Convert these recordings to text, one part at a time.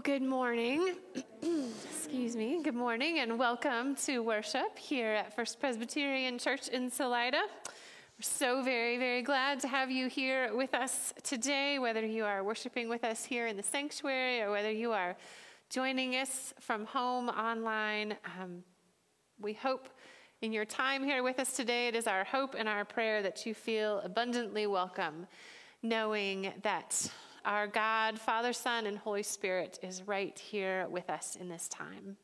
Good morning. Excuse me. Good morning and welcome to worship here at First Presbyterian Church in Salida. We're so very, very glad to have you here with us today, whether you are worshiping with us here in the sanctuary or whether you are joining us from home online. We hope in your time here with us today, it is our hope and our prayer that you feel abundantly welcome, knowing that our God, Father, Son, and Holy Spirit is right here with us in this time.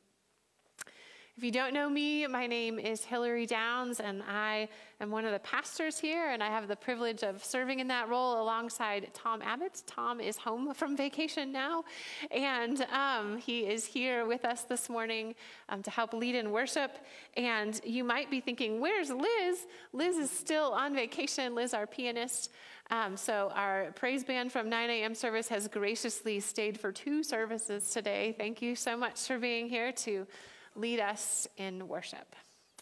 If you don't know me, my name is Hillary Downs, and I am one of the pastors here, and I have the privilege of serving in that role alongside Tom Abbott. Tom is home from vacation now, and he is here with us this morning to help lead in worship. And you might be thinking, where's Liz? Liz is still on vacation. Liz, our pianist. So our praise band from 9 a.m. service has graciously stayed for 2 services today. Thank you so much for being here to lead us in worship.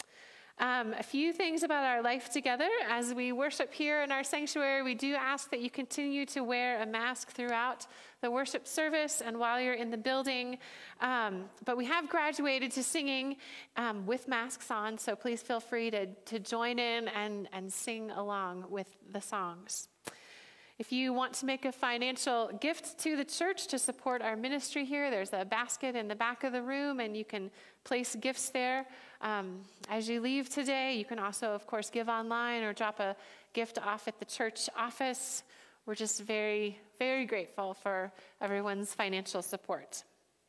A few things about our life together. As we worship here in our sanctuary, we do ask that you continue to wear a mask throughout the worship service and while you're in the building. But we have graduated to singing with masks on, so please feel free to join in and sing along with the songs. If you want to make a financial gift to the church to support our ministry here, there's a basket in the back of the room, and you can place gifts there. As you leave today, you can also, of course, give online or drop a gift off at the church office. We're just very, very grateful for everyone's financial support.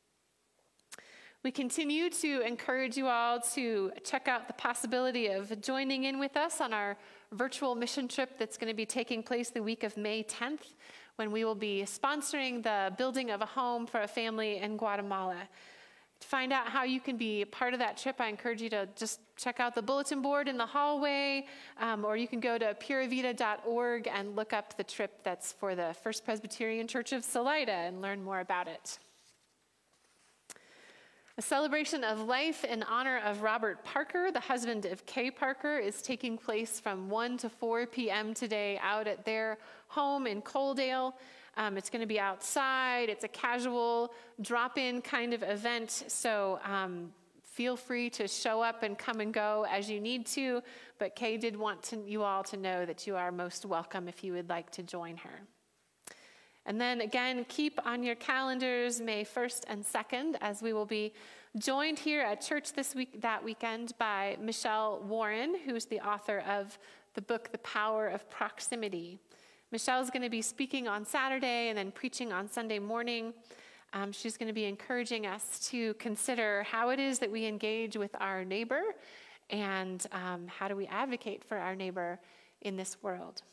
We continue to encourage you all to check out the possibility of joining in with us on our virtual mission trip that's going to be taking place the week of May 10th, when we will be sponsoring the building of a home for a family in Guatemala. To find out how you can be part of that trip, I encourage you to just check out the bulletin board in the hallway, or you can go to puravita.org and look up the trip that's for the First Presbyterian Church of Salida and learn more about it. A celebration of life in honor of Robert Parker, the husband of Kay Parker, is taking place from 1 to 4 p.m. today out at their home in Coaldale. It's going to be outside. It's a casual drop-in kind of event, so feel free to show up and come and go as you need to, but Kay did want you all to know that you are most welcome if you would like to join her. And then again, keep on your calendars May 1st and 2nd, as we will be joined here at church that weekend by Michelle Warren, who's the author of the book, The Power of Proximity. Michelle's going to be speaking on Saturday and then preaching on Sunday morning. She's going to be encouraging us to consider how it is that we engage with our neighbor and how do we advocate for our neighbor in this world.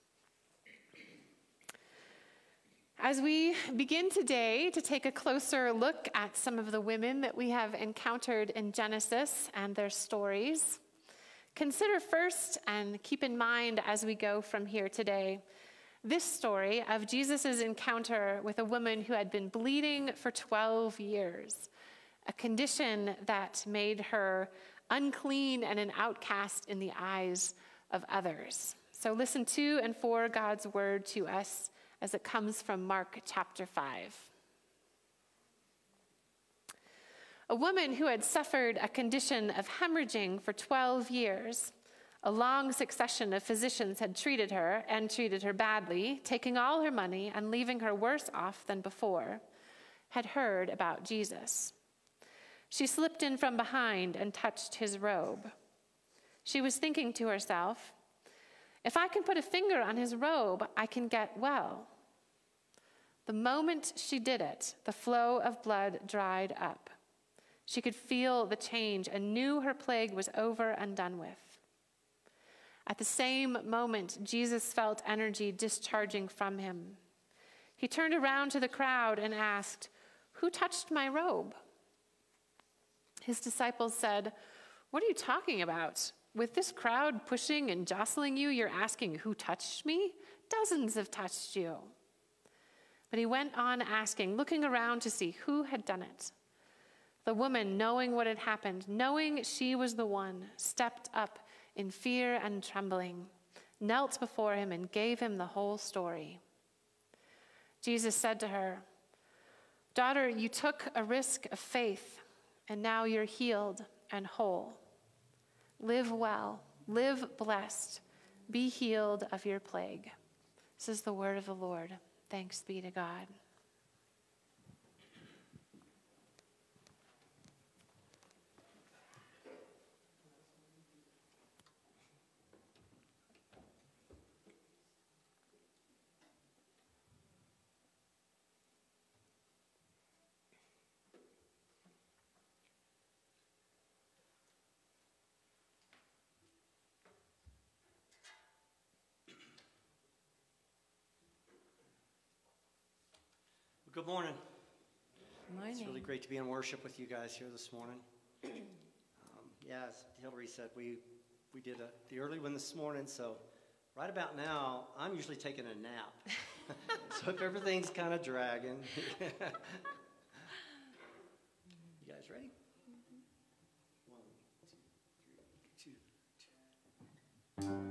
As we begin today to take a closer look at some of the women that we have encountered in Genesis and their stories, consider first and keep in mind as we go from here today this story of Jesus' encounter with a woman who had been bleeding for 12 years, a condition that made her unclean and an outcast in the eyes of others. So listen to and for God's word to us as it comes from Mark chapter 5. A woman who had suffered a condition of hemorrhaging for 12 years, a long succession of physicians had treated her and treated her badly, taking all her money and leaving her worse off than before, had heard about Jesus. She slipped in from behind and touched his robe. She was thinking to herself, "If I can put a finger on his robe, I can get well." The moment she did it, the flow of blood dried up. She could feel the change and knew her plague was over and done with. At the same moment, Jesus felt energy discharging from him. He turned around to the crowd and asked, "Who touched my robe?" His disciples said, "What are you talking about? With this crowd pushing and jostling you, you're asking, 'Who touched me?' Dozens have touched you." But he went on asking, looking around to see who had done it. The woman, knowing what had happened, knowing she was the one, stepped up in fear and trembling, knelt before him and gave him the whole story. Jesus said to her, Daughter, you took a risk of faith, and now you're healed and whole. Live well, live blessed, be healed of your plague. This is the word of the Lord. Thanks be to God. Good morning. Morning. It's really great to be in worship with you guys here this morning. As Hillary said, we did the early one this morning, so right about now, I'm usually taking a nap. So if everything's kind of dragging. You guys ready? 1, 2, 3, 2.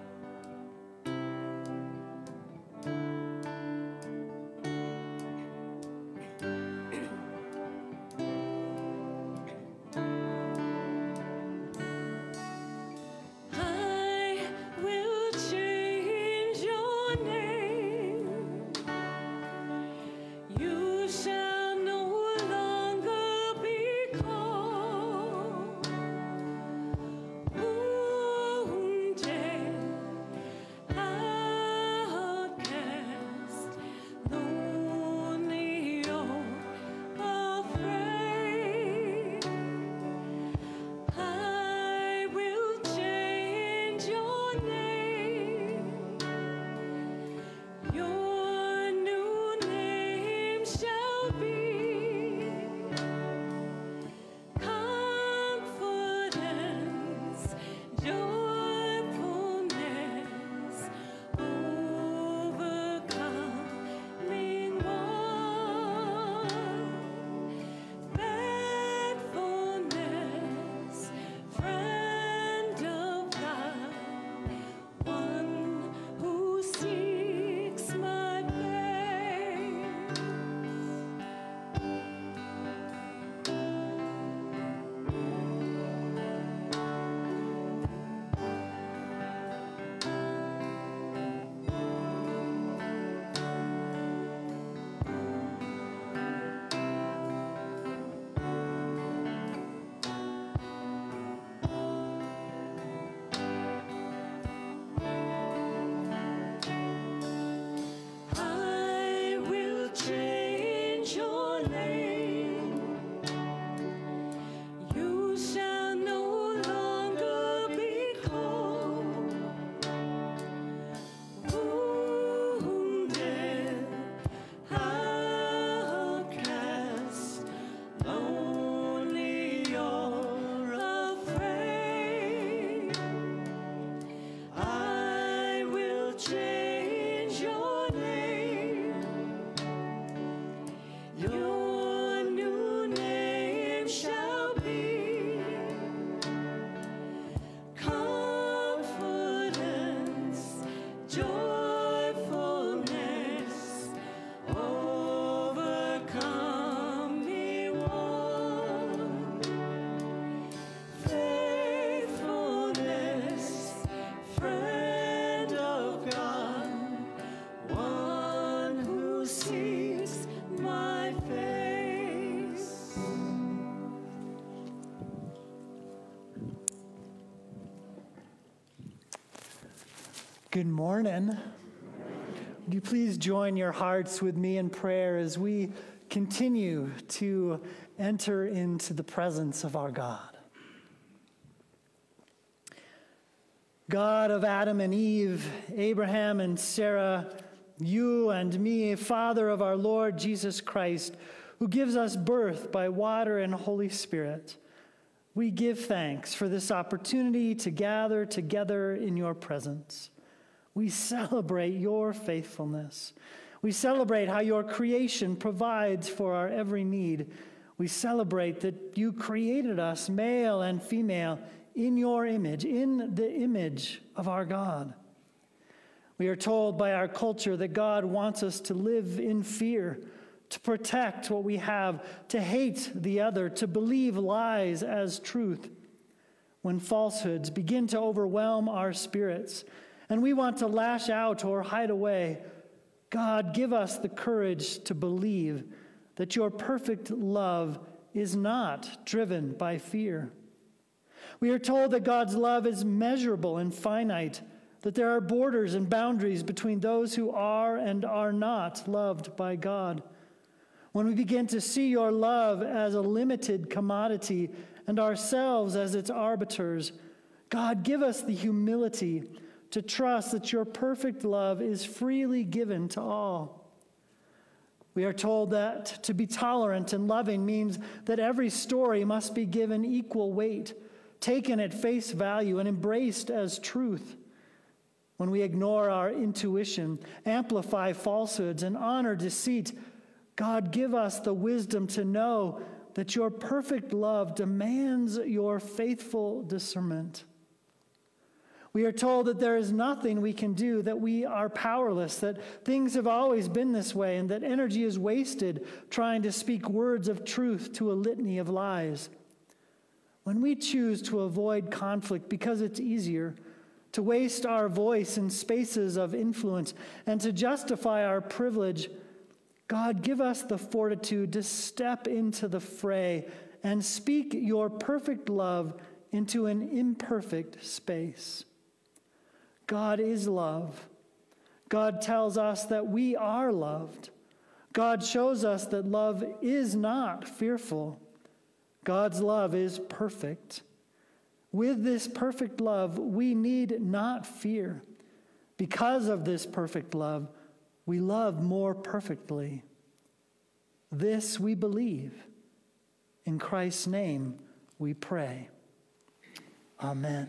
Good morning. Would you please join your hearts with me in prayer as we continue to enter into the presence of our God. God of Adam and Eve, Abraham and Sarah, you and me, Father of our Lord Jesus Christ, who gives us birth by water and Holy Spirit, we give thanks for this opportunity to gather together in your presence. We celebrate your faithfulness. We celebrate how your creation provides for our every need. We celebrate that you created us, male and female, in your image, in the image of our God. We are told by our culture that God wants us to live in fear, to protect what we have, to hate the other, to believe lies as truth. When falsehoods begin to overwhelm our spirits and we want to lash out or hide away, God, give us the courage to believe that your perfect love is not driven by fear. We are told that God's love is measurable and finite, that there are borders and boundaries between those who are and are not loved by God. When we begin to see your love as a limited commodity and ourselves as its arbiters, God, give us the humility to trust that your perfect love is freely given to all. We are told that to be tolerant and loving means that every story must be given equal weight, taken at face value, and embraced as truth. When we ignore our intuition, amplify falsehoods, and honor deceit, God, give us the wisdom to know that your perfect love demands your faithful discernment. We are told that there is nothing we can do, that we are powerless, that things have always been this way, and that energy is wasted trying to speak words of truth to a litany of lies. When we choose to avoid conflict because it's easier, to waste our voice in spaces of influence, and to justify our privilege, God, give us the fortitude to step into the fray and speak your perfect love into an imperfect space. God is love. God tells us that we are loved. God shows us that love is not fearful. God's love is perfect. With this perfect love, we need not fear. Because of this perfect love, we love more perfectly. This we believe. In Christ's name we pray. Amen.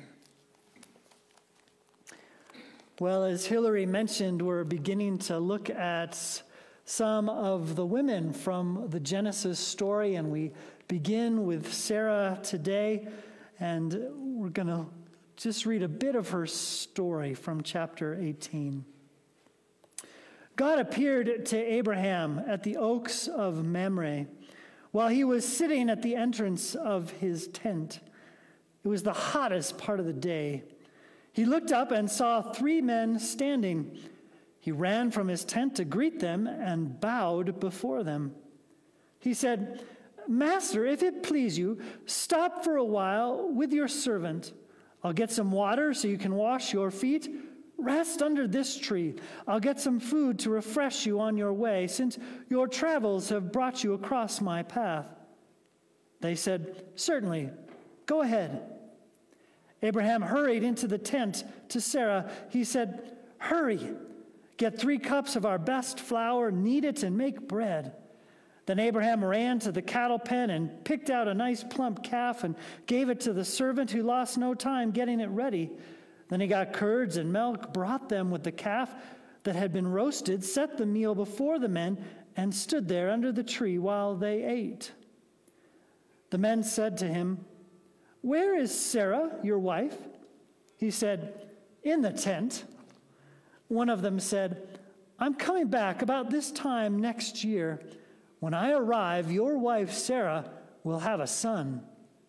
Well, as Hillary mentioned, we're beginning to look at some of the women from the Genesis story, and we begin with Sarah today, and we're going to just read a bit of her story from chapter 18. God appeared to Abraham at the oaks of Mamre while he was sitting at the entrance of his tent. It was the hottest part of the day. He looked up and saw 3 men standing. He ran from his tent to greet them and bowed before them. He said, "Master, if it please you, stop for a while with your servant. I'll get some water so you can wash your feet. Rest under this tree. I'll get some food to refresh you on your way, since your travels have brought you across my path." They said, "Certainly, go ahead." Abraham hurried into the tent to Sarah. He said, "Hurry, get 3 cups of our best flour, knead it, and make bread." Then Abraham ran to the cattle pen and picked out a nice plump calf and gave it to the servant, who lost no time getting it ready. Then he got curds and milk, brought them with the calf that had been roasted, set the meal before the men, and stood there under the tree while they ate. The men said to him, "Where is Sarah, your wife?" He said, "In the tent." One of them said, "I'm coming back about this time next year. When I arrive, your wife Sarah will have a son."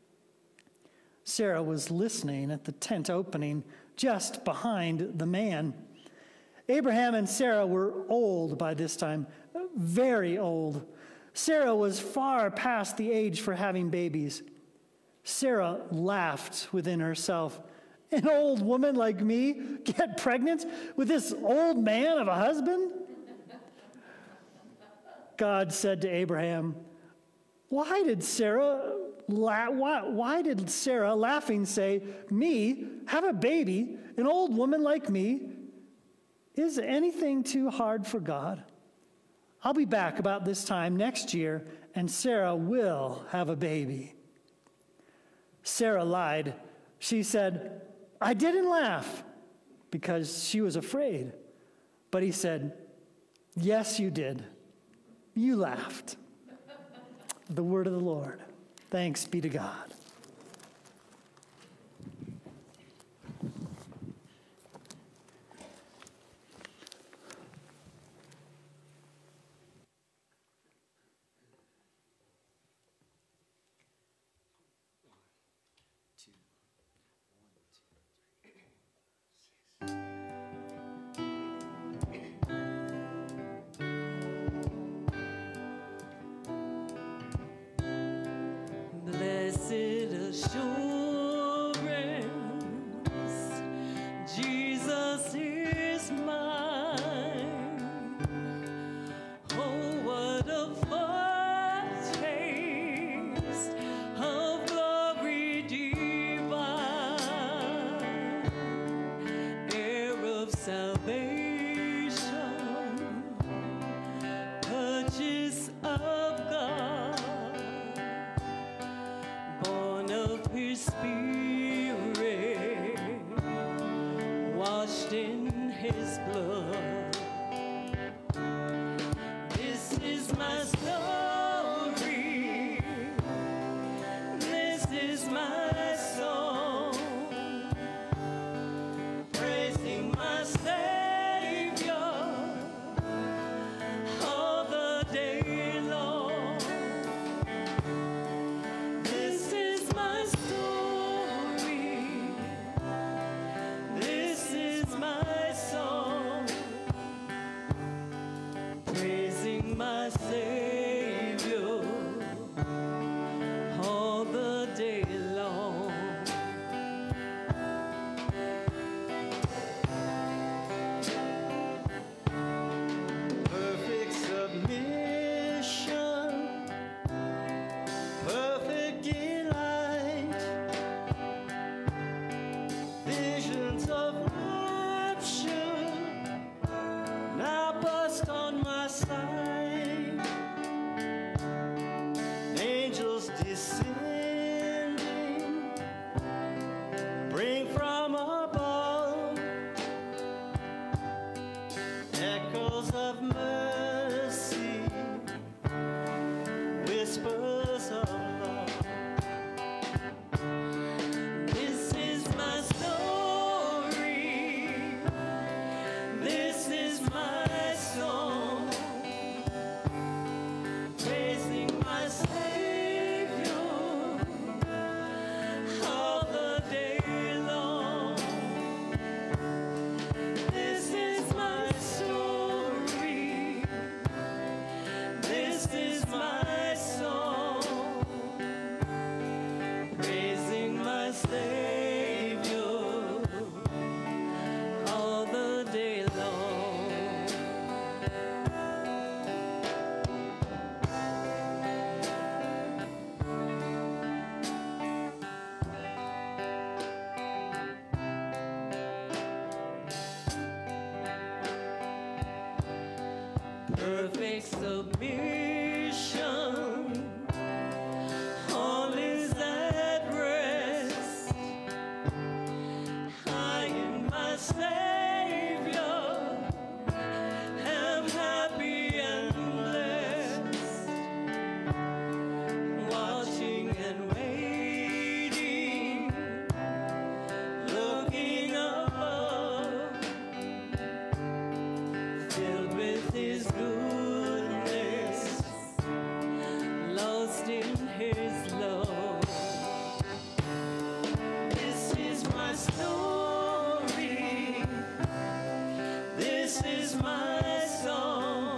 Sarah was listening at the tent opening just behind the man. Abraham and Sarah were old by this time, very old. Sarah was far past the age for having babies. Sarah laughed within herself. "An old woman like me get pregnant with this old man of a husband?" God said to Abraham, why did Sarah laughing say, "Me, have a baby, an old woman like me"? Is anything too hard for God? I'll be back about this time next year, and Sarah will have a baby. Sarah lied. She said, "I didn't laugh," because she was afraid. But he said, "Yes, you did. You laughed." The word of the Lord. Thanks be to God. Blessed assurance, Jesus is mine. Oh, what a foretaste of glory divine, heir of salvation, purchase of God, born of His Spirit, washed in His blood. This is my story. This is my song, praising my Savior all the day long. This is my story. This is my song, praising my Savior all the day long. Perfect submission, perfect delight, visions of rapture now burst on my sight. Angels descending, bring from above echoes of mercy, whispers of love. This is my story. This is my song, praising my Savior all the day long. This is my story. This is my song, praising my Savior all the day long. Perfect submission, all is at rest. I in my Savior am happy and blessed, watching and waiting, looking above, filled with His goodness, lost in His love. This is my story. This is my song,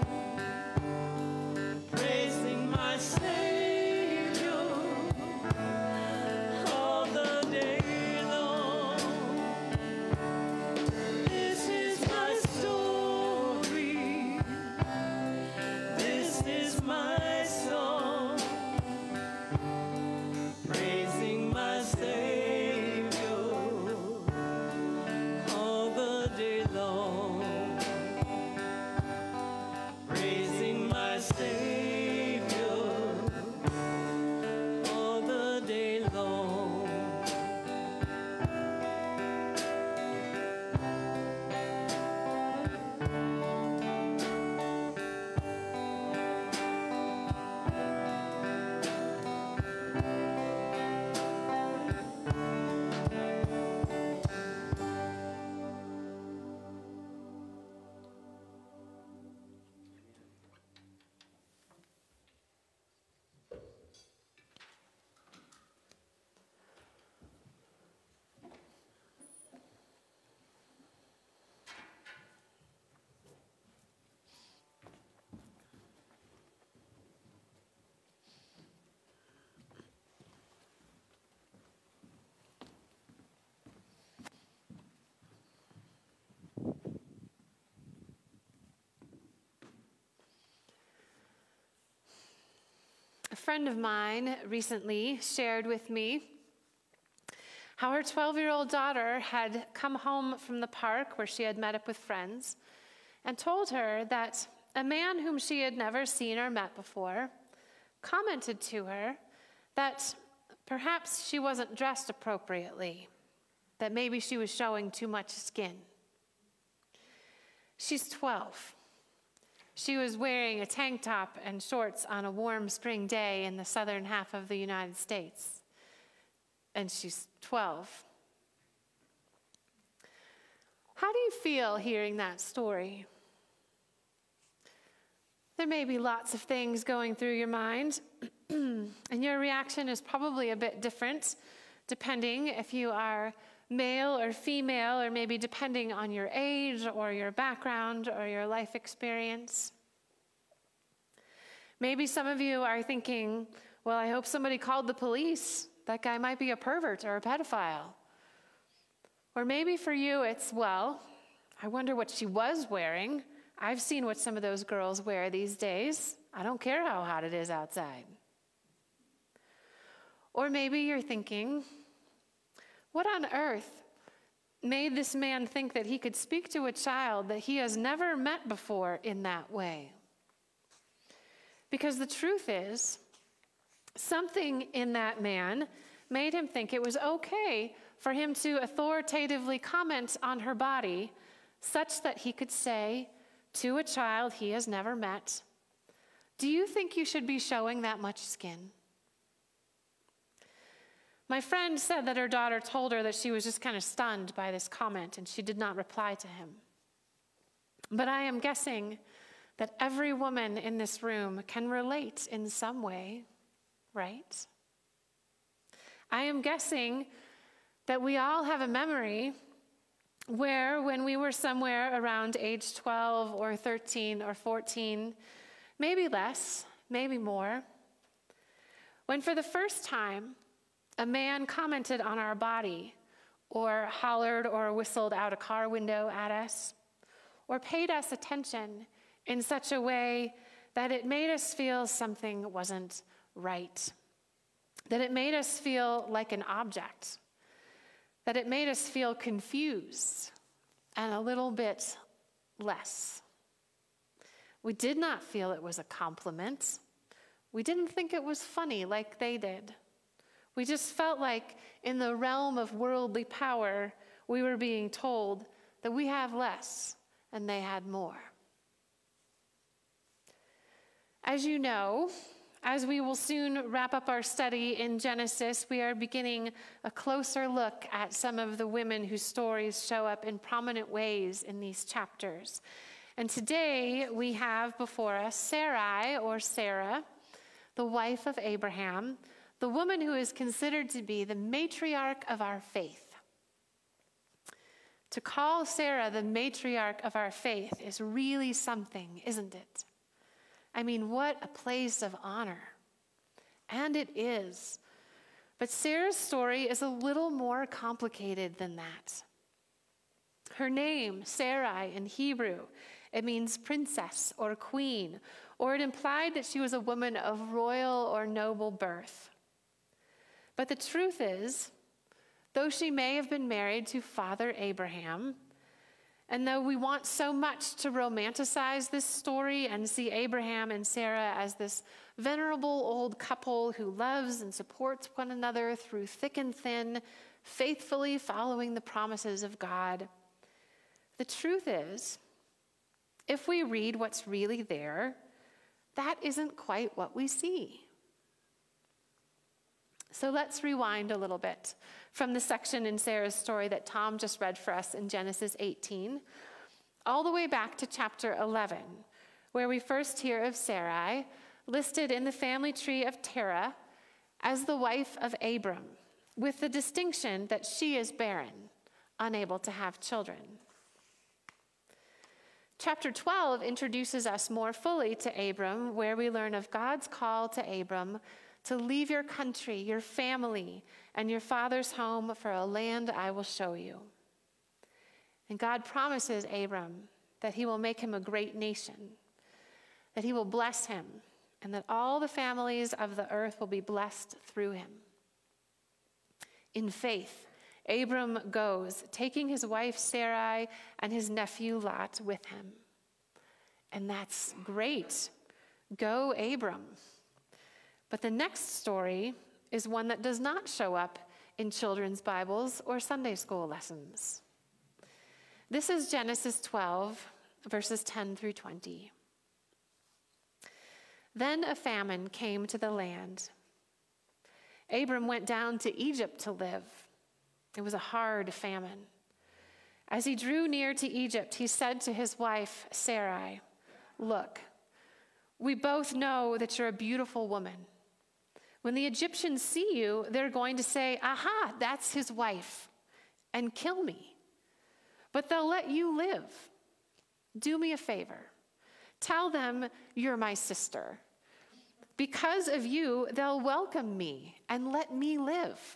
praising my Savior all the day long. This is my story. This is my song, A friend of mine recently shared with me how her 12-year-old daughter had come home from the park where she had met up with friends and told her that a man whom she had never seen or met before commented to her that perhaps she wasn't dressed appropriately, that maybe she was showing too much skin. She's 12. She was wearing a tank top and shorts on a warm spring day in the southern half of the United States. And she's 12. How do you feel hearing that story? There may be lots of things going through your mind, and your reaction is probably a bit different depending if you are male or female, or maybe depending on your age or your background or your life experience. Maybe some of you are thinking, well, I hope somebody called the police. That guy might be a pervert or a pedophile. Or maybe for you it's, well, I wonder what she was wearing. I've seen what some of those girls wear these days. I don't care how hot it is outside. Or maybe you're thinking, what on earth made this man think that he could speak to a child that he has never met before in that way? Because the truth is, something in that man made him think it was okay for him to authoritatively comment on her body such that he could say to a child he has never met, "Do you think you should be showing that much skin?" My friend said that her daughter told her that she was just kind of stunned by this comment and she did not reply to him. But I am guessing that every woman in this room can relate in some way, right? I am guessing that we all have a memory where when we were somewhere around age 12 or 13 or 14, maybe less, maybe more, when for the first time a man commented on our body or hollered or whistled out a car window at us or paid us attention in such a way that it made us feel something wasn't right, that it made us feel like an object, that it made us feel confused and a little bit less. We did not feel it was a compliment. We didn't think it was funny like they did. We just felt like in the realm of worldly power, we were being told that we have less and they had more. As you know, as we will soon wrap up our study in Genesis, we are beginning a closer look at some of the women whose stories show up in prominent ways in these chapters. And today we have before us Sarai, or Sarah, the wife of Abraham, the woman who is considered to be the matriarch of our faith. To call Sarah the matriarch of our faith is really something, isn't it? I mean, what a place of honor. And it is. But Sarah's story is a little more complicated than that. Her name, Sarai, in Hebrew, it means princess or queen, or it implied that she was a woman of royal or noble birth. But the truth is, though she may have been married to Father Abraham, and though we want so much to romanticize this story and see Abraham and Sarah as this venerable old couple who loves and supports one another through thick and thin, faithfully following the promises of God, the truth is, if we read what's really there, that isn't quite what we see. So let's rewind a little bit from the section in Sarah's story that Tom just read for us in Genesis 18, all the way back to chapter 11, where we first hear of Sarai, listed in the family tree of Terah as the wife of Abram, with the distinction that she is barren, unable to have children. Chapter 12 introduces us more fully to Abram, where we learn of God's call to Abram to leave your country, your family, and your father's home for a land I will show you. And God promises Abram that he will make him a great nation, that he will bless him, and that all the families of the earth will be blessed through him. In faith, Abram goes, taking his wife Sarai and his nephew Lot with him. And that's great. Go, Abram. But the next story is one that does not show up in children's Bibles or Sunday school lessons. This is Genesis 12, verses 10 through 20. Then a famine came to the land. Abram went down to Egypt to live. It was a hard famine. As he drew near to Egypt, he said to his wife, Sarai, "Look, we both know that you're a beautiful woman. When the Egyptians see you, they're going to say, 'Aha, that's his wife,' and kill me. But they'll let you live. Do me a favor. Tell them you're my sister. Because of you, they'll welcome me and let me live."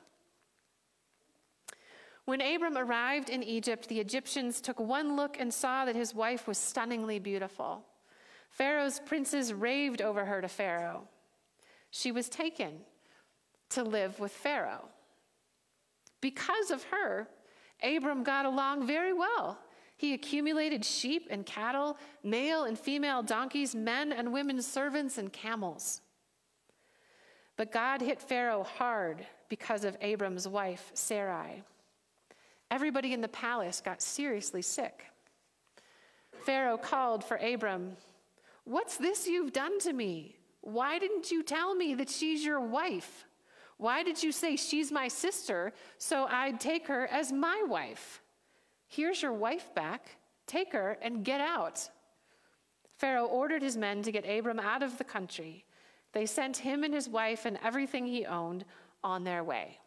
When Abram arrived in Egypt, the Egyptians took one look and saw that his wife was stunningly beautiful. Pharaoh's princes raved over her to Pharaoh. She was taken to live with Pharaoh. Because of her, Abram got along very well. He accumulated sheep and cattle, male and female donkeys, men and women servants, and camels. But God hit Pharaoh hard because of Abram's wife, Sarai. Everybody in the palace got seriously sick. Pharaoh called for Abram. "What's this you've done to me? Why didn't you tell me that she's your wife? Why did you say she's my sister so I'd take her as my wife? Here's your wife back. Take her and get out." Pharaoh ordered his men to get Abram out of the country. They sent him and his wife and everything he owned on their way.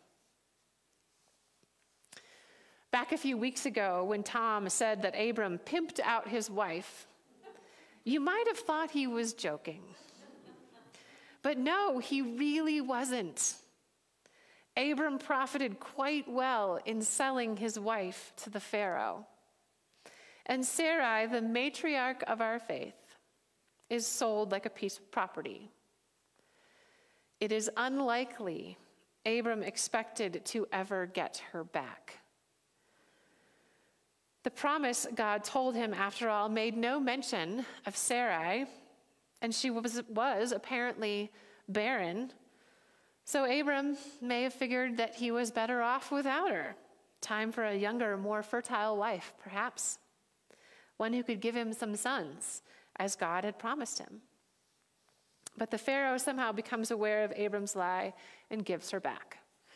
Back a few weeks ago, when Tom said that Abram pimped out his wife, you might have thought he was joking. But no, he really wasn't. Abram profited quite well in selling his wife to the Pharaoh. And Sarai, the matriarch of our faith, is sold like a piece of property. It is unlikely Abram expected to ever get her back. The promise God told him, after all, made no mention of Sarai, and she was apparently barren. So Abram may have figured that he was better off without her. Time for a younger, more fertile wife, perhaps. One who could give him some sons, as God had promised him. But the Pharaoh somehow becomes aware of Abram's lie and gives her back.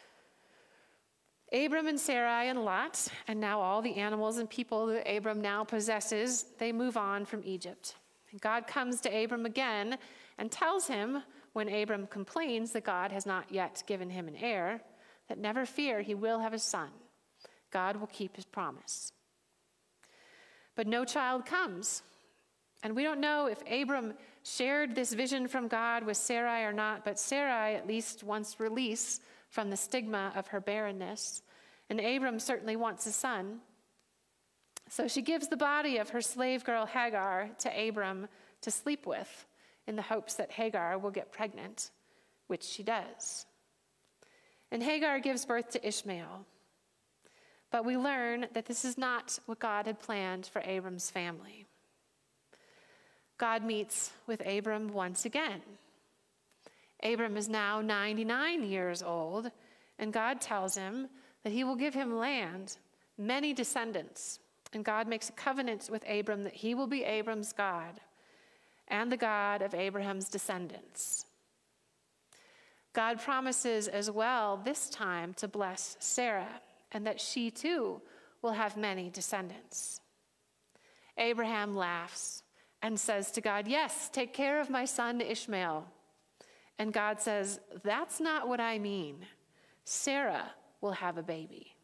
Abram and Sarai and Lot, and now all the animals and people that Abram now possesses, they move on from Egypt. And God comes to Abram again and tells him, when Abram complains that God has not yet given him an heir, that never fear, he will have a son. God will keep his promise. But no child comes. And we don't know if Abram shared this vision from God with Sarai or not, but Sarai at least wants release from the stigma of her barrenness. And Abram certainly wants a son. So she gives the body of her slave girl Hagar to Abram to sleep with, in the hopes that Hagar will get pregnant, which she does. And Hagar gives birth to Ishmael. But we learn that this is not what God had planned for Abram's family. God meets with Abram once again. Abram is now 99 years old, and God tells him that he will give him land, many descendants. And God makes a covenant with Abram that he will be Abram's God and the God of Abraham's descendants. God promises as well this time to bless Sarah, and that she too will have many descendants. Abraham laughs and says to God, "Yes, take care of my son Ishmael." And God says, "That's not what I mean. Sarah will have a baby."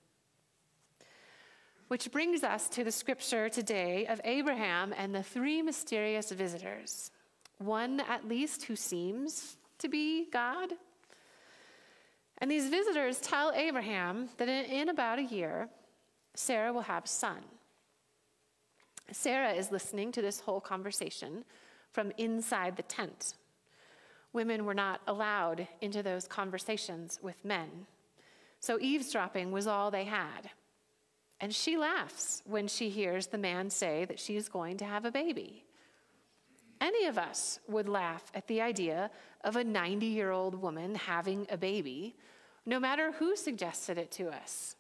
Which brings us to the scripture today of Abraham and the three mysterious visitors. One at least who seems to be God. And these visitors tell Abraham that in about a year, Sarah will have a son. Sarah is listening to this whole conversation from inside the tent. Women were not allowed into those conversations with men. So eavesdropping was all they had. And she laughs when she hears the man say that she is going to have a baby. Any of us would laugh at the idea of a 90-year-old woman having a baby, no matter who suggested it to us.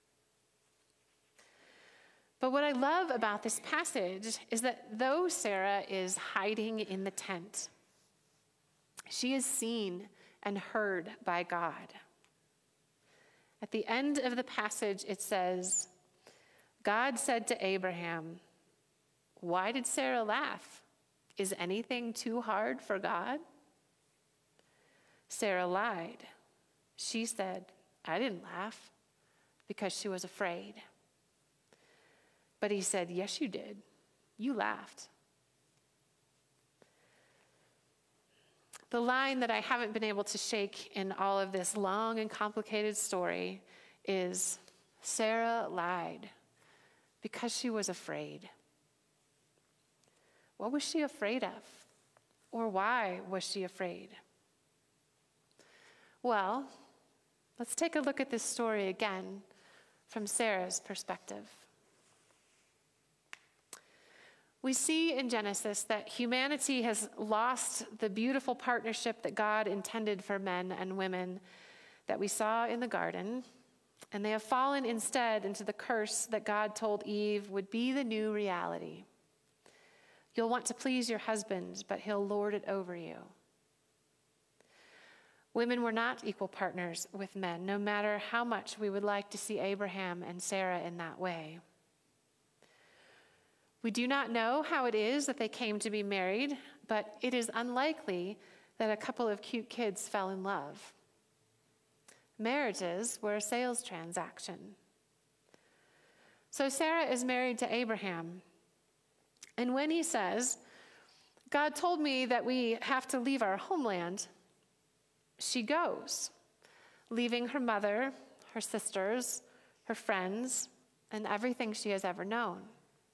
But what I love about this passage is that though Sarah is hiding in the tent, she is seen and heard by God. At the end of the passage, it says, God said to Abraham, "Why did Sarah laugh? Is anything too hard for God?" Sarah lied. She said, "I didn't laugh," because she was afraid. But he said, "Yes, you did. You laughed." The line that I haven't been able to shake in all of this long and complicated story is, Sarah lied because she was afraid. What was she afraid of? Or why was she afraid? Well, let's take a look at this story again from Sarah's perspective. We see in Genesis that humanity has lost the beautiful partnership that God intended for men and women that we saw in the garden, and they have fallen instead into the curse that God told Eve would be the new reality. You'll want to please your husband, but he'll lord it over you. Women were not equal partners with men, no matter how much we would like to see Abraham and Sarah in that way. We do not know how it is that they came to be married, but it is unlikely that a couple of cute kids fell in love. Marriages were a sales transaction. So Sarah is married to Abraham. And when he says, "God told me that we have to leave our homeland," she goes, leaving her mother, her sisters, her friends, and everything she has ever known.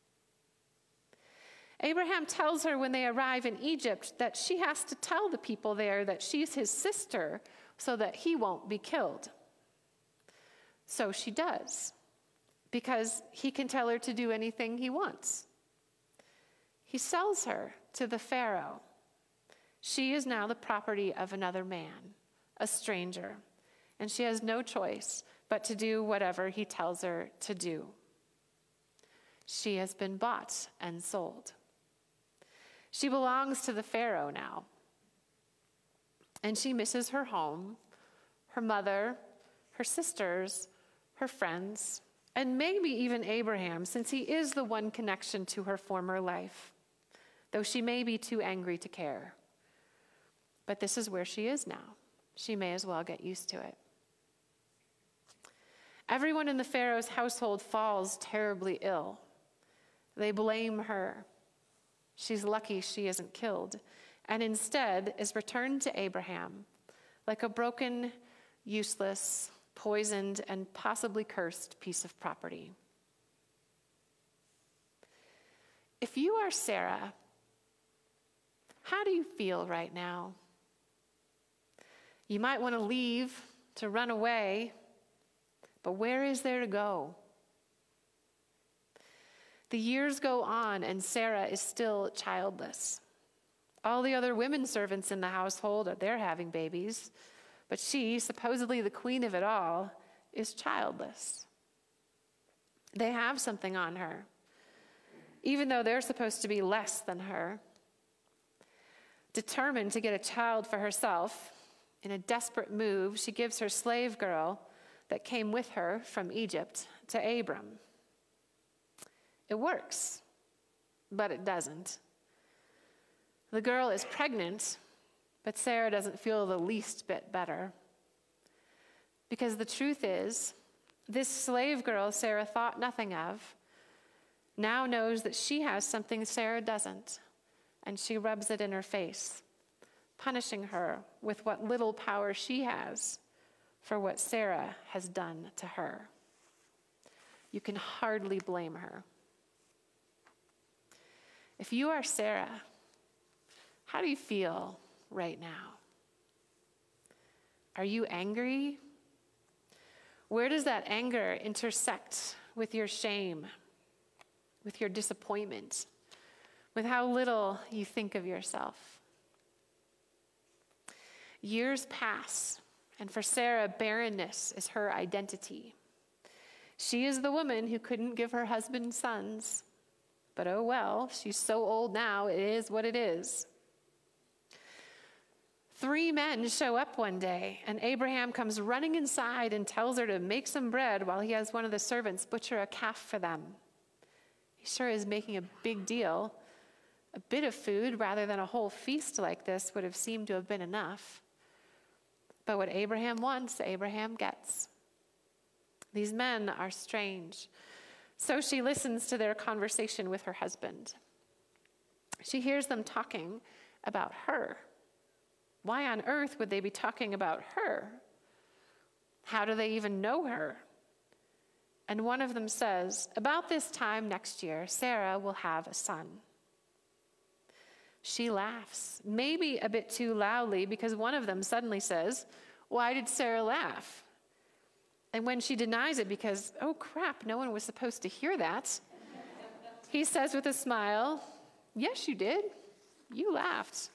Abraham tells her when they arrive in Egypt that she has to tell the people there that she's his sister so that he won't be killed. So she does, because he can tell her to do anything he wants. He sells her to the Pharaoh. She is now the property of another man, a stranger, and she has no choice but to do whatever he tells her to do. She has been bought and sold. She belongs to the Pharaoh now. And she misses her home, her mother, her sisters, her friends, and maybe even Abraham, since he is the one connection to her former life, though she may be too angry to care. But this is where she is now. She may as well get used to it. Everyone in the Pharaoh's household falls terribly ill. They blame her. She's lucky she isn't killed, and instead is returned to Abraham like a broken, useless, poisoned, and possibly cursed piece of property. If you are Sarah, how do you feel right now? You might want to leave, to run away, but where is there to go? The years go on, and Sarah is still childless. All the other women servants in the household, they're having babies, but she, supposedly the queen of it all, is childless. They have something on her, even though they're supposed to be less than her. Determined to get a child for herself, in a desperate move, she gives her slave girl that came with her from Egypt to Abram. It works, but it doesn't. The girl is pregnant, but Sarah doesn't feel the least bit better. Because the truth is, this slave girl Sarah thought nothing of now knows that she has something Sarah doesn't, and she rubs it in her face, punishing her with what little power she has for what Sarah has done to her. You can hardly blame her. If you are Sarah, how do you feel right now? Are you angry? Where does that anger intersect with your shame, with your disappointment, with how little you think of yourself? Years pass, and for Sarah, barrenness is her identity. She is the woman who couldn't give her husband sons. But oh well, she's so old now, it is what it is. 3 men show up one day, and Abraham comes running inside and tells her to make some bread while he has one of the servants butcher a calf for them. He sure is making a big deal. A bit of food rather than a whole feast like this would have seemed to have been enough. But what Abraham wants, Abraham gets. These men are strange. So she listens to their conversation with her husband. She hears them talking about her. Why on earth would they be talking about her? How do they even know her? And one of them says, about this time next year, Sarah will have a son. She laughs, maybe a bit too loudly, because one of them suddenly says, why did Sarah laugh? And when she denies it because, oh crap, no one was supposed to hear that, he says with a smile, yes, you did. You laughed.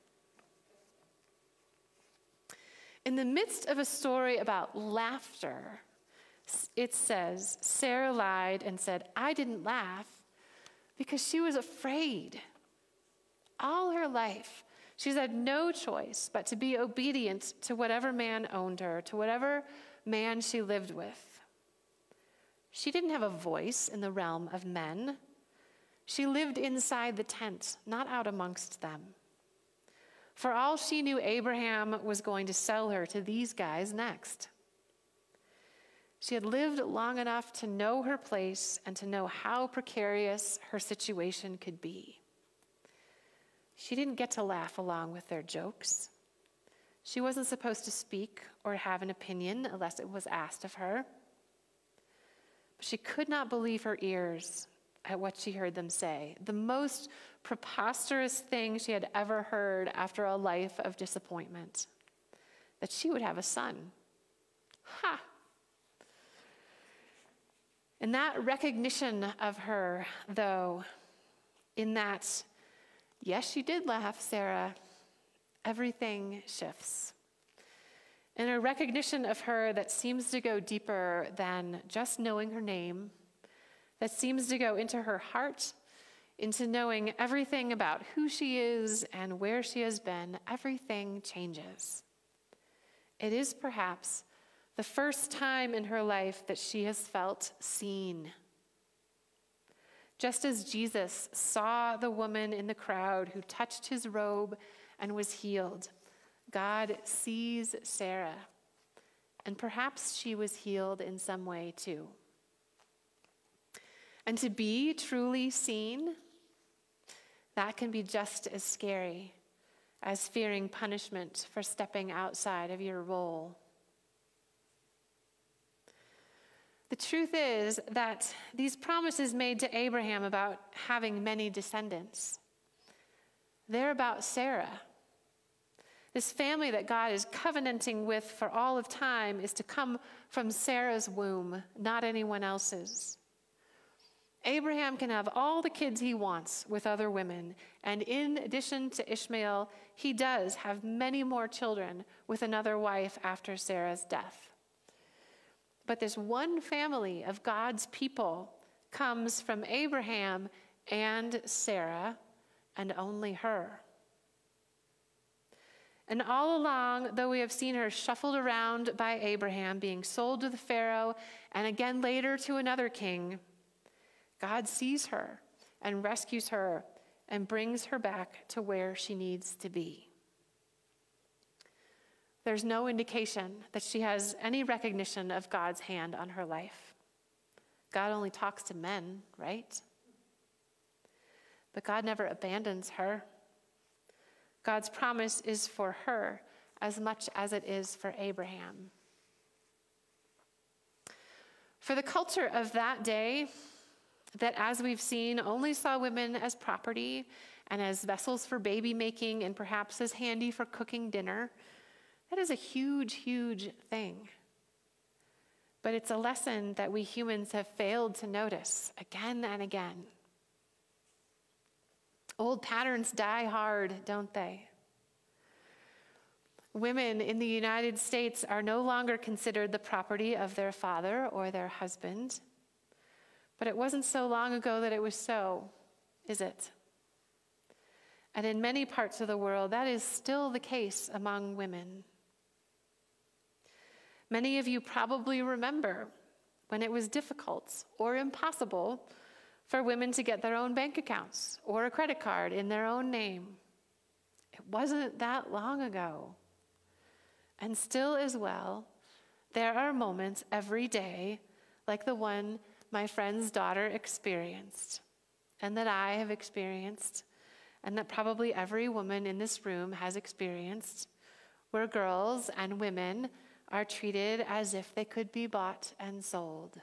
In the midst of a story about laughter, it says, Sarah lied and said, I didn't laugh because she was afraid. All her life, she's had no choice but to be obedient to whatever man owned her, to whatever man she lived with. She didn't have a voice in the realm of men. She lived inside the tent, not out amongst them. For all she knew, Abraham was going to sell her to these guys next. She had lived long enough to know her place and to know how precarious her situation could be. She didn't get to laugh along with their jokes. She wasn't supposed to speak or have an opinion unless it was asked of her. But she could not believe her ears at what she heard them say. The most preposterous thing she had ever heard after a life of disappointment. That she would have a son. Ha! And that recognition of her, though, in that, yes, she did laugh, Sarah, everything shifts. In a recognition of her that seems to go deeper than just knowing her name, that seems to go into her heart, into knowing everything about who she is and where she has been, everything changes. It is perhaps the first time in her life that she has felt seen. Just as Jesus saw the woman in the crowd who touched his robe and was healed, God sees Sarah, and perhaps she was healed in some way too. And to be truly seen, that can be just as scary as fearing punishment for stepping outside of your role. The truth is that these promises made to Abraham about having many descendants, they're about Sarah. This family that God is covenanting with for all of time is to come from Sarah's womb, not anyone else's. Abraham can have all the kids he wants with other women, and in addition to Ishmael, he does have many more children with another wife after Sarah's death. But this one family of God's people comes from Abraham and Sarah, and only her. And all along, though we have seen her shuffled around by Abraham, being sold to the Pharaoh, and again later to another king, God sees her and rescues her and brings her back to where she needs to be. There's no indication that she has any recognition of God's hand on her life. God only talks to men, right? But God never abandons her. God's promise is for her as much as it is for Abraham. For the culture of that day, that, as we've seen, only saw women as property and as vessels for baby making and perhaps as handy for cooking dinner, That is a huge, huge thing. But it's a lesson that we humans have failed to notice again and again. Old patterns die hard, don't they? Women in the United States are no longer considered the property of their father or their husband. But it wasn't so long ago that it was so, is it? And in many parts of the world, that is still the case among women. Many of you probably remember when it was difficult or impossible for women to get their own bank accounts or a credit card in their own name. It wasn't that long ago. And still as well, there are moments every day like the one my friend's daughter experienced, and that I have experienced, and that probably every woman in this room has experienced, where girls and women are treated as if they could be bought and sold.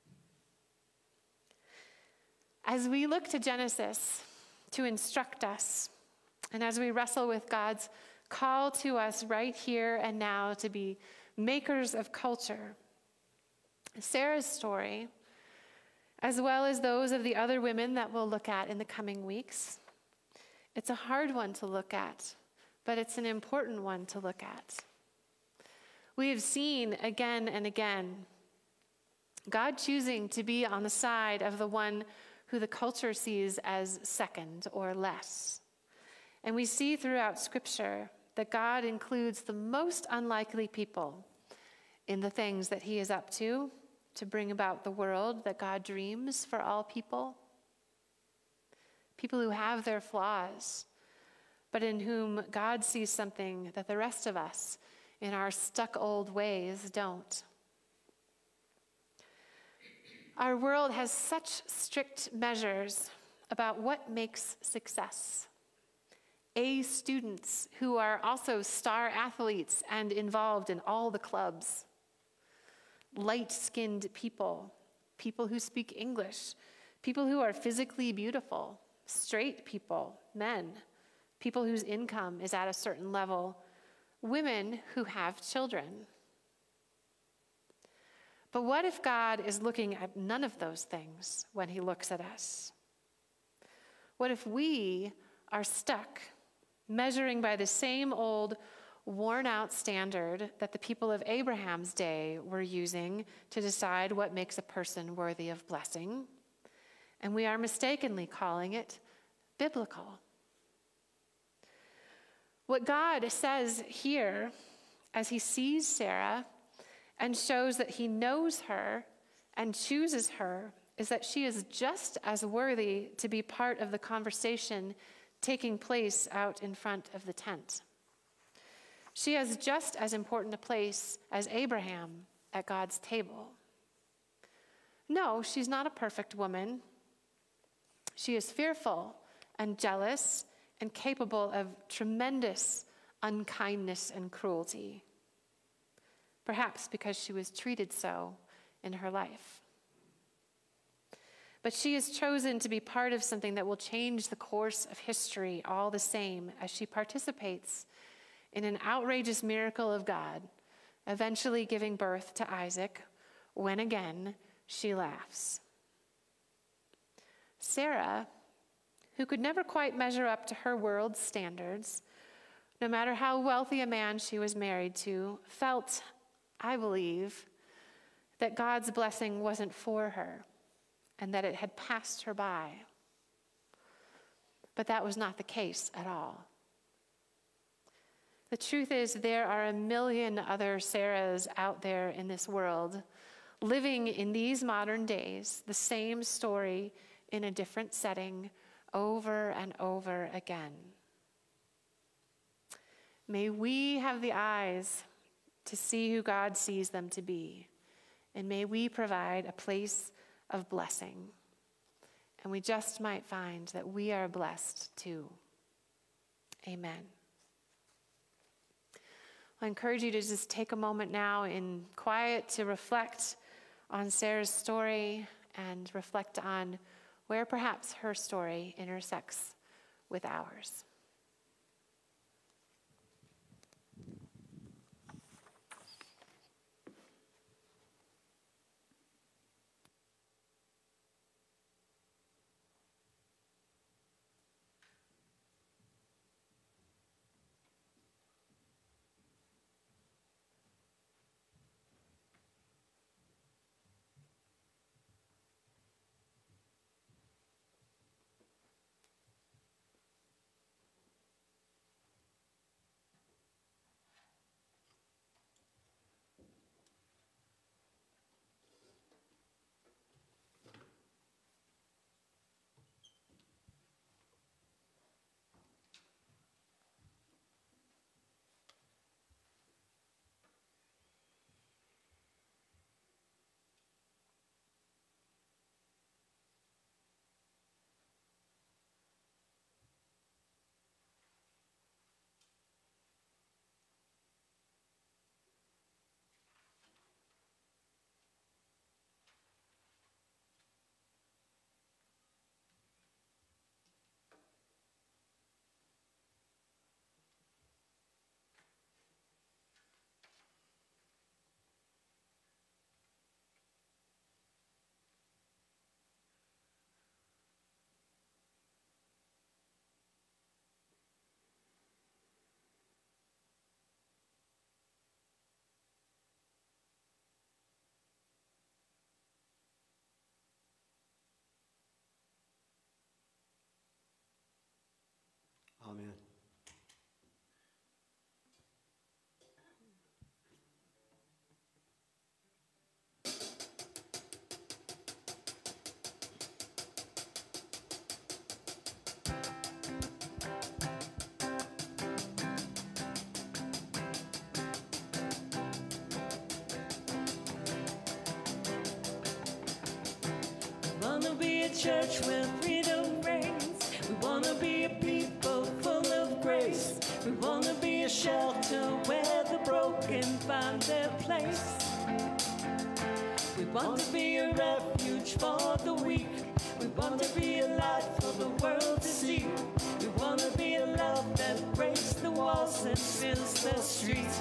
As we look to Genesis to instruct us, and as we wrestle with God's call to us right here and now to be makers of culture, Sarah's story, as well as those of the other women that we'll look at in the coming weeks, it's a hard one to look at, but it's an important one to look at. We have seen again and again God choosing to be on the side of the one who the culture sees as second or less. And we see throughout Scripture that God includes the most unlikely people in the things that he is up to bring about the world that God dreams for all people. People who have their flaws, but in whom God sees something that the rest of us in our stuck old ways don't. Our world has such strict measures about what makes success. A students who are also star athletes and involved in all the clubs. Light-skinned people, people who speak English, people who are physically beautiful, straight people, men, people whose income is at a certain level, women who have children. But what if God is looking at none of those things when he looks at us? What if we are stuck measuring by the same old worn-out standard that the people of Abraham's day were using to decide what makes a person worthy of blessing, and we are mistakenly calling it biblical? What God says here, as he sees Sarah and shows that he knows her and chooses her, is that she is just as worthy to be part of the conversation taking place out in front of the tent. She has just as important a place as Abraham at God's table. No, she's not a perfect woman. She is fearful and jealous and capable of tremendous unkindness and cruelty, perhaps because she was treated so in her life. But she has chosen to be part of something that will change the course of history all the same as she participates in an outrageous miracle of God, eventually giving birth to Isaac, when again she laughs. Sarah, who could never quite measure up to her world's standards, no matter how wealthy a man she was married to, felt, I believe, that God's blessing wasn't for her and that it had passed her by. But that was not the case at all. The truth is, there are a million other Sarahs out there in this world, living in these modern days, the same story in a different setting, over and over again. May we have the eyes to see who God sees them to be, and may we provide a place of blessing. And we just might find that we are blessed too. Amen. I encourage you to just take a moment now in quiet to reflect on Sarah's story and reflect on where perhaps her story intersects with ours. church where freedom reigns. We want to be a people full of grace. We want to be a shelter where the broken find their place. We want to be a refuge for the weak. We want to be a light for the world to see. We want to be a love that breaks the walls and fills the streets.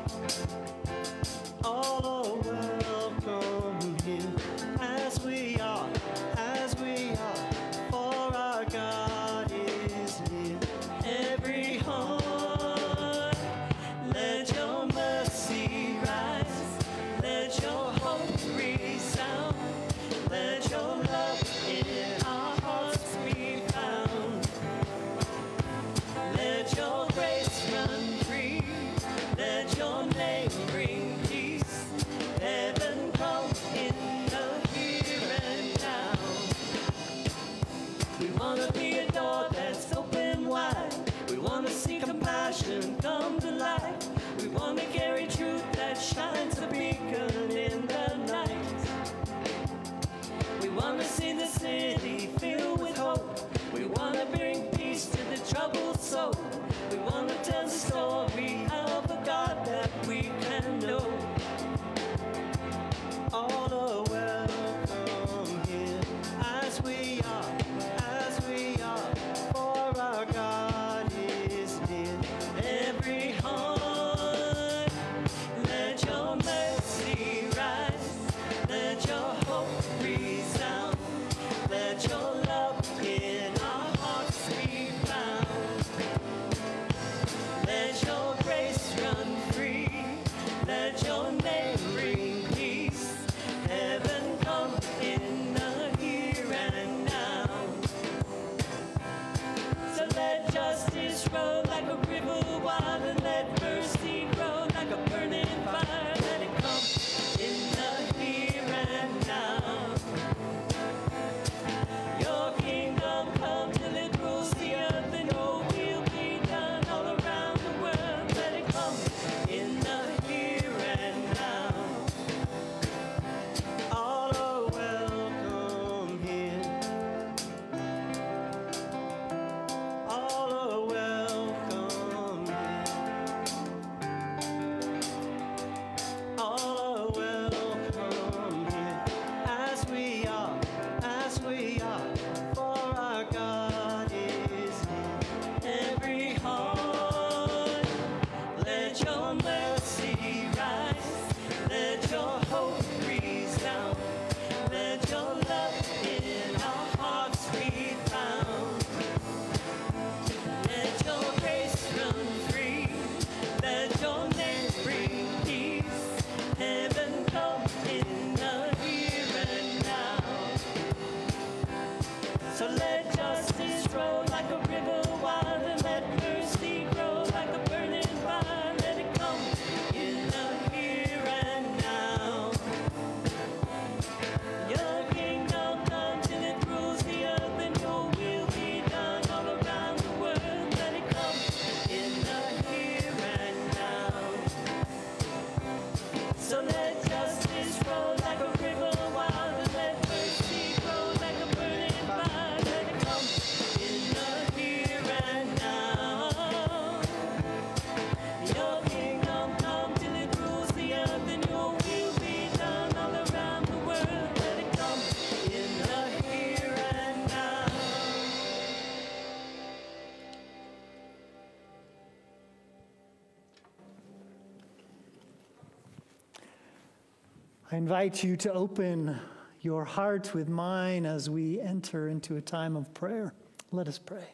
All are welcome here, as we are, for our God is near. Every heart, let your mercy rise. Let your hope resound. Let your love in our hearts be found. Let your grace run free. Let your name bring peace. Heaven come in the here and now. We want to be a door that's open wide. We want to see compassion come to life. We want to carry truth that shines a beacon in the night. We want to see the city filled with hope. We want to bring peace to the troubled soul. We want to tell the story of a God that we can know. All are welcome here, as we are, for our God is near. Every heart, let your mercy rise. Let your hope resound. Let your love in our hearts be found. Let your grace run free. Let your name bring peace. Heaven come in the here and now. So let justice flow like a river wild, and let mercy grow like a burning fire. Let it come in the here and now. Your kingdom come till it rules the earth, and your will be done all around the world. Let it come in the here and now. All are welcome here. All are welcome here. All are welcome here, as we are, for our God is near. Every heart, let your mercy rise. Let your hope resound. Let your love in our hearts be found. Let your grace run free. Let your name bring peace. Heaven come in the here and now. So let justice flow like a river wild, and let mercy grow like a burning fire. Let it come in the here and now. Your kingdom come till it rules the earth, and your will be done all around the world. Let it come in the here and now. So let justice flow like a river wild, and let mercy grow like a burning fire. Let it come in the here and now. Your kingdom come till it rules the earth, and your will be done all around the world. Let it come in the here and now. I invite you to open your heart with mine as we enter into a time of prayer. Let us pray.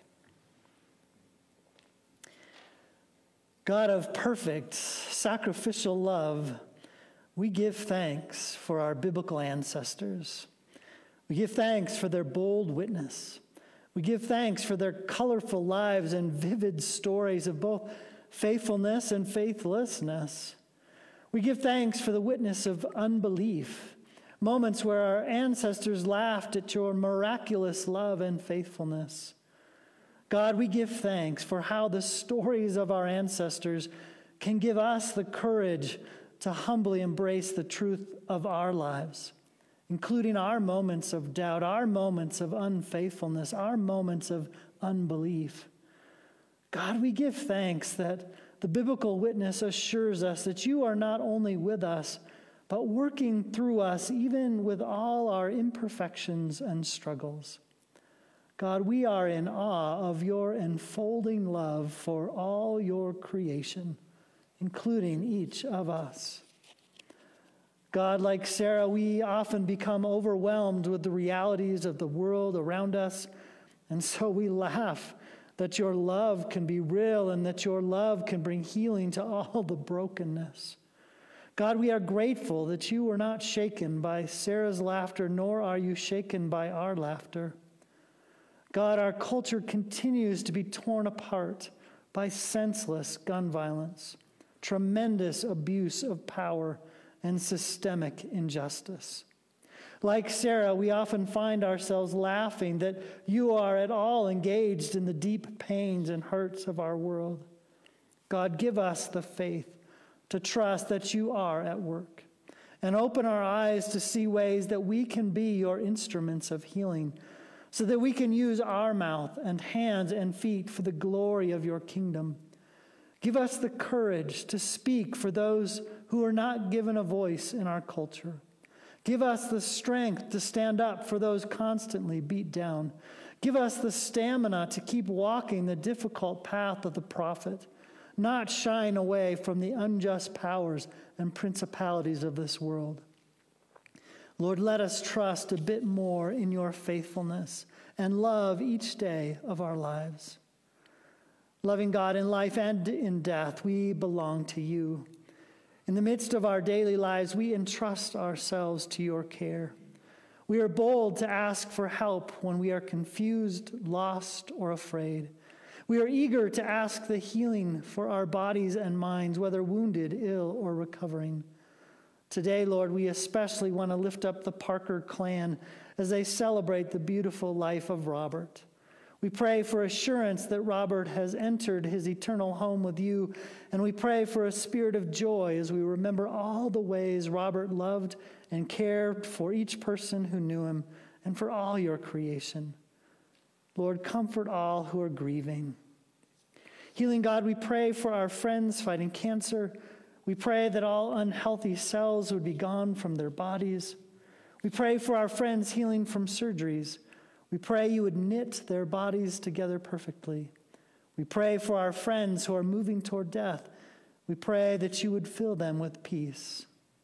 God of perfect sacrificial love, we give thanks for our biblical ancestors. We give thanks for their bold witness. We give thanks for their colorful lives and vivid stories of both faithfulness and faithlessness. We give thanks for the witness of unbelief, moments where our ancestors laughed at your miraculous love and faithfulness. God, we give thanks for how the stories of our ancestors can give us the courage to humbly embrace the truth of our lives. including our moments of doubt, our moments of unfaithfulness, our moments of unbelief. God, we give thanks that the biblical witness assures us that you are not only with us, but working through us, even with all our imperfections and struggles. God, we are in awe of your enfolding love for all your creation, including each of us. God, like Sarah, we often become overwhelmed with the realities of the world around us, and so we laugh that your love can be real and that your love can bring healing to all the brokenness. God, we are grateful that you were not shaken by Sarah's laughter, nor are you shaken by our laughter. God, our culture continues to be torn apart by senseless gun violence, tremendous abuse of power, and systemic injustice. Like Sarah, we often find ourselves laughing that you are at all engaged in the deep pains and hurts of our world. God, give us the faith to trust that you are at work, and open our eyes to see ways that we can be your instruments of healing, so that we can use our mouth and hands and feet for the glory of your kingdom. Give us the courage to speak for those who are not given a voice in our culture. Give us the strength to stand up for those constantly beat down. Give us the stamina to keep walking the difficult path of the prophet, not shying away from the unjust powers and principalities of this world. Lord, let us trust a bit more in your faithfulness and love each day of our lives. Loving God, in life and in death, we belong to you. In the midst of our daily lives, we entrust ourselves to your care. We are bold to ask for help when we are confused, lost, or afraid. We are eager to ask the healing for our bodies and minds, whether wounded, ill, or recovering. Today, Lord, we especially want to lift up the Parker clan as they celebrate the beautiful life of Robert. We pray for assurance that Robert has entered his eternal home with you, and we pray for a spirit of joy as we remember all the ways Robert loved and cared for each person who knew him and for all your creation. Lord, comfort all who are grieving. Healing God, we pray for our friends fighting cancer. We pray that all unhealthy cells would be gone from their bodies. We pray for our friends healing from surgeries. We pray you would knit their bodies together perfectly. We pray for our friends who are moving toward death. We pray that you would fill them with peace.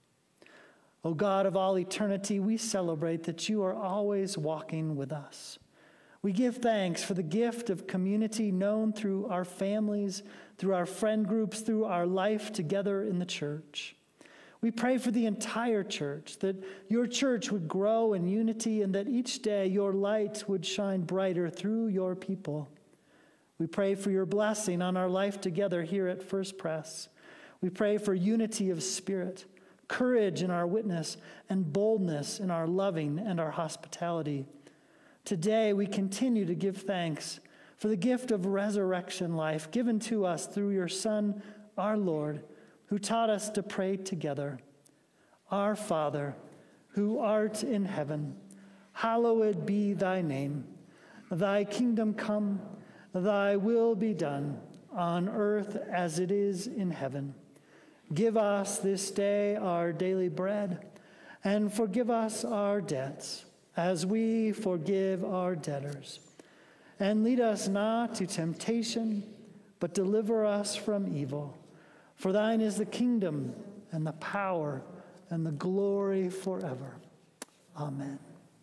O God of all eternity, we celebrate that you are always walking with us. We give thanks for the gift of community known through our families, through our friend groups, through our life together in the church. We pray for the entire church, that your church would grow in unity and that each day your light would shine brighter through your people. We pray for your blessing on our life together here at First Pres. We pray for unity of spirit, courage in our witness, and boldness in our loving and our hospitality. Today we continue to give thanks for the gift of resurrection life given to us through your Son, our Lord, who taught us to pray together. Our Father, who art in heaven, hallowed be thy name. Thy kingdom come, thy will be done, on earth as it is in heaven. Give us this day our daily bread, and forgive us our debts, as we forgive our debtors. And lead us not to temptation, but deliver us from evil. For thine is the kingdom, and the power, and the glory forever. Amen.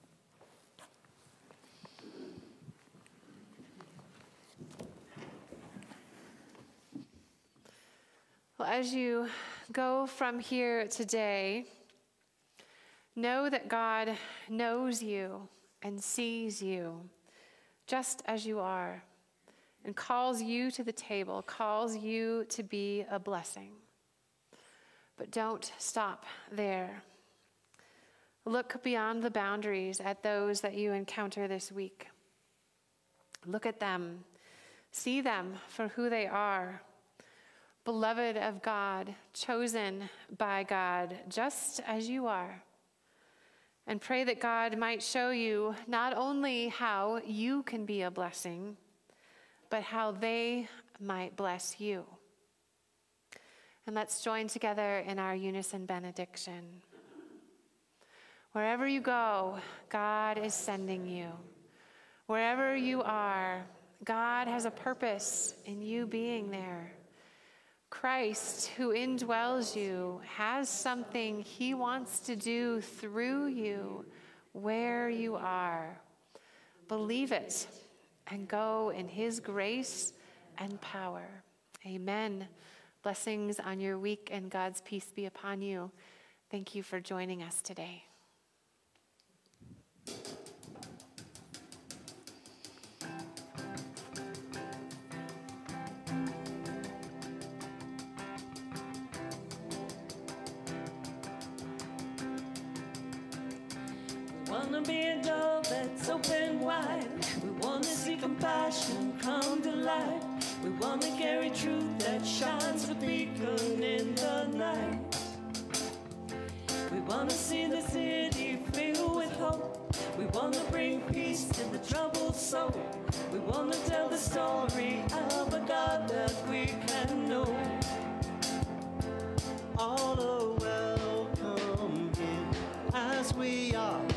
Well, as you go from here today, know that God knows you and sees you just as you are, and calls you to the table, calls you to be a blessing. But don't stop there. Look beyond the boundaries at those that you encounter this week. Look at them. See them for who they are. Beloved of God, chosen by God, just as you are. And pray that God might show you not only how you can be a blessing, but how they might bless you. And let's join together in our unison benediction. Wherever you go, God is sending you. Wherever you are, God has a purpose in you being there. Christ, who indwells you, has something he wants to do through you where you are. Believe it and go in his grace and power. Amen. Blessings on your week and God's peace be upon you. Thank you for joining us today. Wanna be a door that's open wide. We wanna see compassion come to light. We wanna carry truth that shines a beacon in the night. We wanna see the city filled with hope. We wanna bring peace to the troubled soul. We wanna tell the story of a God that we can know. All are welcome here as we are.